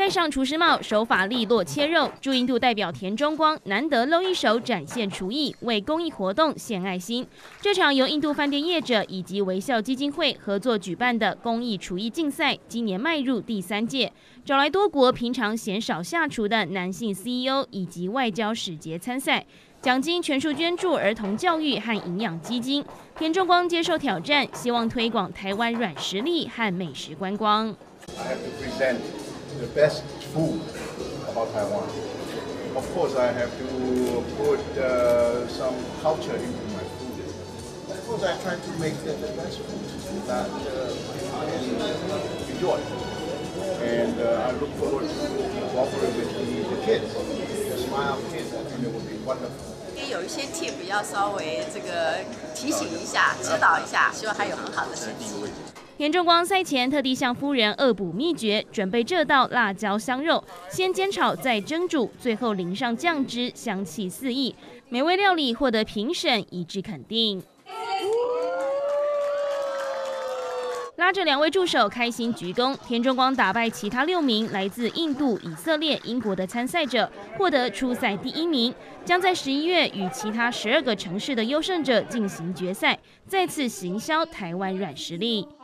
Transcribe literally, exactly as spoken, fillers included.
戴上厨师帽，手法利落切肉。驻印度代表田中光难得露一手展现厨艺，为公益活动献爱心。这场由印度饭店业者以及微笑基金会合作举办的公益厨艺竞赛，今年迈入第三届，找来多国平常鲜少下厨的男性 C E O 以及外交使节参赛。 奖金全数捐助儿童教育和营养基金。田中光接受挑战，希望推广台湾软实力和美食观光。 I have to present the best food about Taiwan. Of course, I have to put uh, some culture into my food. Of course, I try to make the best food that uh, I can enjoy, and uh, I look forward to cooperate with the, the kids, the smile kids. I think it will be wonderful. 有一些 tip 要稍微这个提醒一下、指导一下，希望他有很好的成绩。 田中光赛前特地向夫人恶补秘诀，准备这道辣椒香肉，先煎炒再蒸煮，最后淋上酱汁，香气四溢。美味料理获得评审一致肯定。 拉着两位助手开心鞠躬，田中光打败其他六名来自印度、以色列、英国的参赛者，获得初赛第一名，将在十一月与其他十二个城市的优胜者进行决赛，再次行销台湾软实力。